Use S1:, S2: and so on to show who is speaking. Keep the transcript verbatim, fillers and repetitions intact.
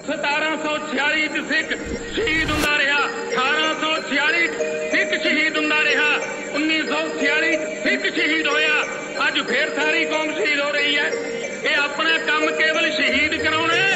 S1: सतारह सौ छियाली च सिख शहीद हुंदा रहा, अठारह सौ छियाली सिख शहीद हुंदा रहा, उन्नीस सौ छियाली सिख शहीद होया, अज फिर सारी कौम शहीद हो रही है। ये अपना काम केवल शहीद कराउणा